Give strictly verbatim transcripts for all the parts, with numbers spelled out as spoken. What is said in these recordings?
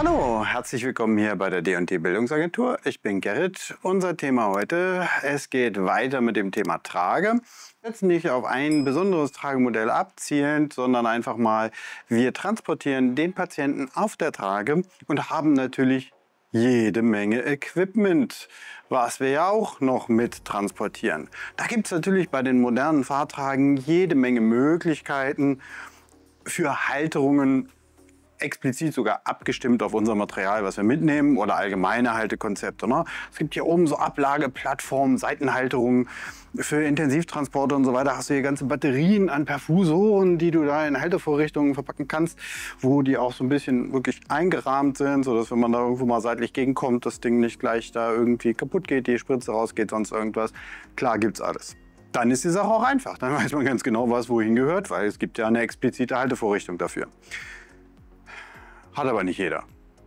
Hallo, herzlich willkommen hier bei der D und T Bildungsagentur. Ich bin Gerrit. Unser Thema heute, es geht weiter mit dem Thema Trage. Jetzt nicht auf ein besonderes Tragemodell abzielend, sondern einfach mal, wir transportieren den Patienten auf der Trage und haben natürlich jede Menge Equipment, was wir ja auch noch mit transportieren. Da gibt es natürlich bei den modernen Fahrtragen jede Menge Möglichkeiten für Halterungen, explizit sogar abgestimmt auf unser Material, was wir mitnehmen, oder allgemeine Haltekonzepte. Ne? Es gibt hier oben so Ablageplattformen, Seitenhalterungen für Intensivtransporte und so weiter. Hast du hier ganze Batterien an Perfusoren, die du da in Haltevorrichtungen verpacken kannst, wo die auch so ein bisschen wirklich eingerahmt sind, sodass, wenn man da irgendwo mal seitlich gegenkommt, das Ding nicht gleich da irgendwie kaputt geht, die Spritze rausgeht, sonst irgendwas. Klar, gibt's alles. Dann ist die Sache auch einfach. Dann weiß man ganz genau, was wohin gehört, weil es gibt ja eine explizite Haltevorrichtung dafür. Hat aber nicht jeder.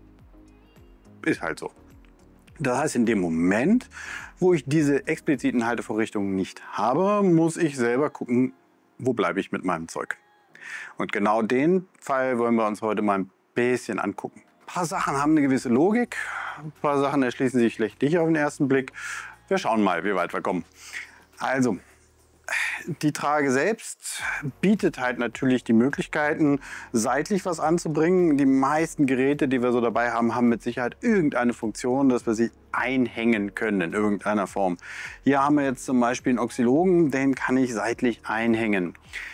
Ist halt so. Das heißt, in dem Moment, wo ich diese expliziten Haltevorrichtungen nicht habe, muss ich selber gucken, wo bleibe ich mit meinem Zeug. Und genau den Fall wollen wir uns heute mal ein bisschen angucken. Ein paar Sachen haben eine gewisse Logik, ein paar Sachen erschließen sich schlecht nicht auf den ersten Blick. Wir schauen mal, wie weit wir kommen. Also, die Trage selbst bietet halt natürlich die Möglichkeiten, seitlich was anzubringen. Die meisten Geräte, die wir so dabei haben, haben mit Sicherheit irgendeine Funktion, dass wir sie einhängen können in irgendeiner Form. Hier haben wir jetzt zum Beispiel einen Oxylogen, den kann ich seitlich einhängen.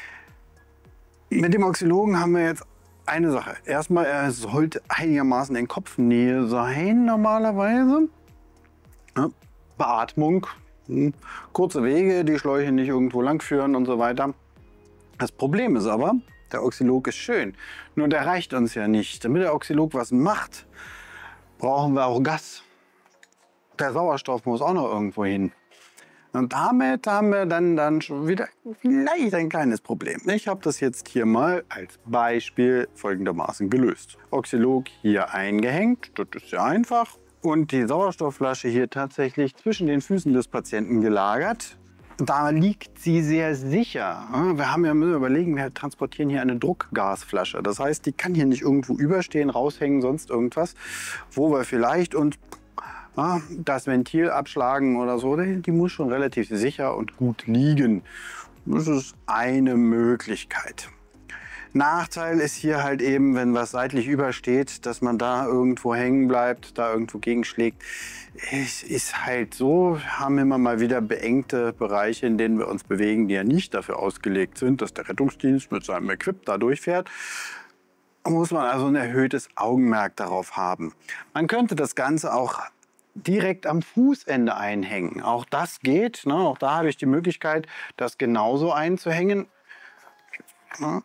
Mit dem Oxylogen haben wir jetzt eine Sache. Erstmal, er sollte einigermaßen in Kopfnähe sein normalerweise. Ja, Beatmung. Kurze Wege, die Schläuche nicht irgendwo lang führen und so weiter. Das Problem ist aber, der Oxylog ist schön, nur der reicht uns ja nicht. Damit der Oxylog was macht, brauchen wir auch Gas. Der Sauerstoff muss auch noch irgendwo hin. Und damit haben wir dann, dann schon wieder vielleicht ein kleines Problem. Ich habe das jetzt hier mal als Beispiel folgendermaßen gelöst. Oxylog hier eingehängt, das ist ja einfach. Und die Sauerstoffflasche hier tatsächlich zwischen den Füßen des Patienten gelagert. Da liegt sie sehr sicher. Wir haben ja müssen überlegen, wir transportieren hier eine Druckgasflasche. Das heißt, die kann hier nicht irgendwo überstehen, raushängen, sonst irgendwas, wo wir vielleicht und ja, das Ventil abschlagen oder so. Die muss schon relativ sicher und gut liegen. Das ist eine Möglichkeit. Nachteil ist hier halt eben, wenn was seitlich übersteht, dass man da irgendwo hängen bleibt, da irgendwo gegenschlägt. Es ist halt so, wir haben immer mal wieder beengte Bereiche, in denen wir uns bewegen, die ja nicht dafür ausgelegt sind, dass der Rettungsdienst mit seinem Equip da durchfährt. Da muss man also ein erhöhtes Augenmerk darauf haben. Man könnte das Ganze auch direkt am Fußende einhängen. Auch das geht, ne? Auch da habe ich die Möglichkeit, das genauso einzuhängen. Ja.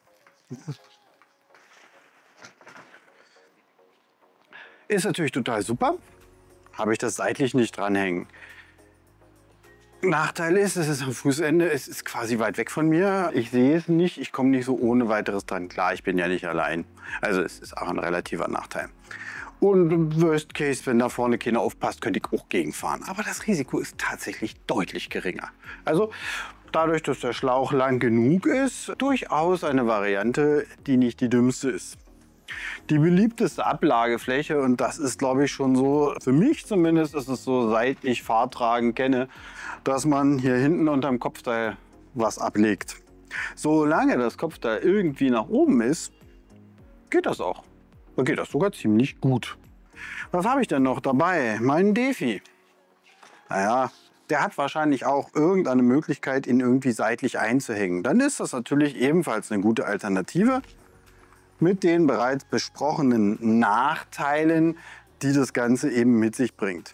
Ist natürlich total super, habe ich das seitlich nicht dranhängen. Nachteil ist, es ist am Fußende, es ist quasi weit weg von mir. Ich sehe es nicht, ich komme nicht so ohne weiteres dran. Klar, ich bin ja nicht allein. Also es ist auch ein relativer Nachteil. Und worst case, wenn da vorne keiner aufpasst, könnte ich auch gegenfahren. Aber das Risiko ist tatsächlich deutlich geringer. Also dadurch, dass der Schlauch lang genug ist, durchaus eine Variante, die nicht die dümmste ist. Die beliebteste Ablagefläche, und das ist, glaube ich, schon so, für mich zumindest ist es so, seit ich Fahrtragen kenne, dass man hier hinten unterm Kopfteil was ablegt. Solange das Kopfteil irgendwie nach oben ist, geht das auch. Da geht das sogar ziemlich gut. Was habe ich denn noch dabei? Meinen Defi. Naja, der hat wahrscheinlich auch irgendeine Möglichkeit, ihn irgendwie seitlich einzuhängen. Dann ist das natürlich ebenfalls eine gute Alternative mit den bereits besprochenen Nachteilen, die das Ganze eben mit sich bringt.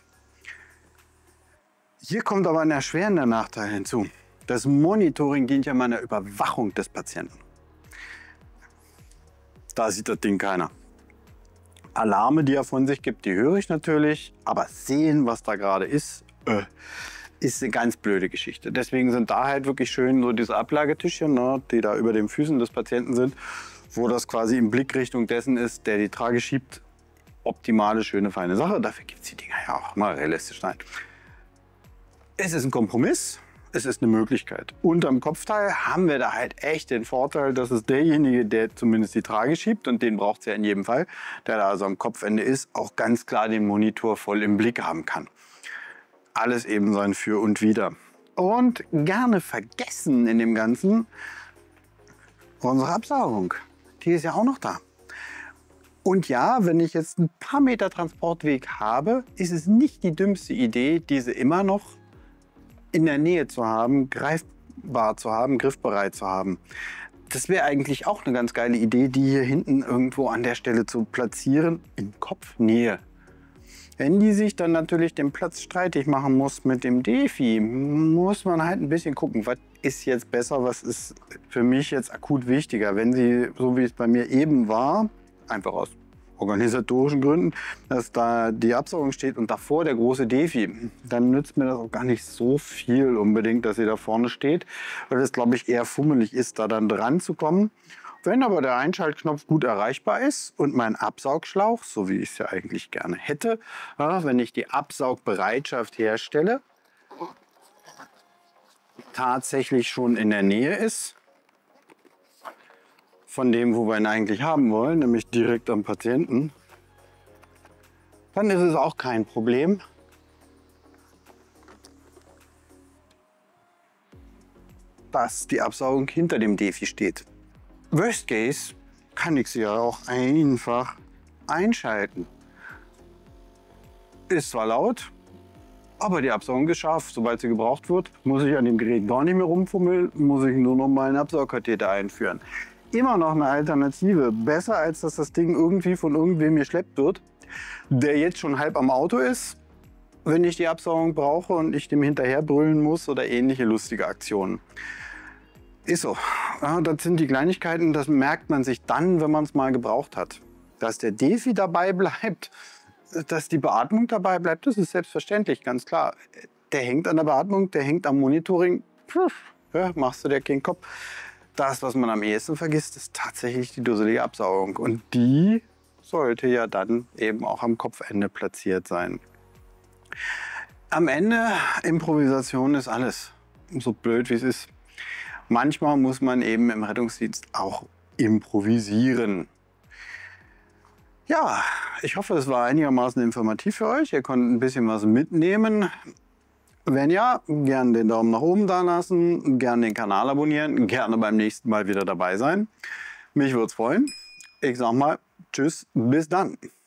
Hier kommt aber ein erschwerender Nachteil hinzu. Das Monitoring dient ja meiner Überwachung des Patienten. Da sieht das Ding keiner. Alarme, die er von sich gibt, die höre ich natürlich, aber sehen, was da gerade ist, äh, ist eine ganz blöde Geschichte. Deswegen sind da halt wirklich schön so diese Ablagetischchen, ne, die da über den Füßen des Patienten sind, wo das quasi in Blickrichtung dessen ist, der die Trage schiebt. Optimale, schöne, feine Sache. Dafür gibt es die Dinger ja auch mal realistisch. Nein. Es ist ein Kompromiss. es ist eine Möglichkeit. Unterm Kopfteil haben wir da halt echt den Vorteil, dass es derjenige, der zumindest die Trage schiebt, und den braucht es ja in jedem Fall, der da also am Kopfende ist, auch ganz klar den Monitor voll im Blick haben kann. Alles eben sein Für und Wider. Und gerne vergessen in dem Ganzen unsere Absaugung. Die ist ja auch noch da. Und ja, wenn ich jetzt ein paar Meter Transportweg habe, ist es nicht die dümmste Idee, diese immer noch in der Nähe zu haben, greifbar zu haben, griffbereit zu haben. Das wäre eigentlich auch eine ganz geile Idee, die hier hinten irgendwo an der Stelle zu platzieren, in Kopfnähe. Wenn die sich dann natürlich den Platz streitig machen muss mit dem Defi, muss man halt ein bisschen gucken, was ist jetzt besser, was ist für mich jetzt akut wichtiger. Wenn sie, so wie es bei mir eben war, einfach aus organisatorischen Gründen, dass da die Absaugung steht und davor der große Defi, dann nützt mir das auch gar nicht so viel unbedingt, dass sie da vorne steht, weil es, glaube ich, eher fummelig ist, da dann dran zu kommen. Wenn aber der Einschaltknopf gut erreichbar ist und mein Absaugschlauch, so wie ich es ja eigentlich gerne hätte, ja, wenn ich die Absaugbereitschaft herstelle, tatsächlich schon in der Nähe ist, von dem, wo wir ihn eigentlich haben wollen, nämlich direkt am Patienten, dann ist es auch kein Problem. Dass die Absaugung hinter dem Defi steht. Worst Case kann ich sie ja auch einfach einschalten. Ist zwar laut, aber die Absaugung ist scharf. Sobald sie gebraucht wird, muss ich an dem Gerät gar nicht mehr rumfummeln, muss ich nur noch mal einen Absaugkatheter einführen. Immer noch eine Alternative. Besser, als dass das Ding irgendwie von irgendwem geschleppt wird, der jetzt schon halb am Auto ist, wenn ich die Absaugung brauche und ich dem hinterher brüllen muss oder ähnliche lustige Aktionen. Ist so. Ja, das sind die Kleinigkeiten, das merkt man sich dann, wenn man es mal gebraucht hat. Dass der Defi dabei bleibt, dass die Beatmung dabei bleibt, das ist selbstverständlich, ganz klar. Der hängt an der Beatmung, der hängt am Monitoring. Puh, ja, machst du dir keinen Kopf. Das, was man am ehesten vergisst, ist tatsächlich die dusselige Absaugung. Und die sollte ja dann eben auch am Kopfende platziert sein. Am Ende, Improvisation ist alles. So blöd wie es ist. Manchmal muss man eben im Rettungsdienst auch improvisieren. Ja, ich hoffe, es war einigermaßen informativ für euch. Ihr konntet ein bisschen was mitnehmen. Wenn ja, gerne den Daumen nach oben da lassen, gerne den Kanal abonnieren, gerne beim nächsten Mal wieder dabei sein. Mich würde es freuen. Ich sag mal, tschüss, bis dann.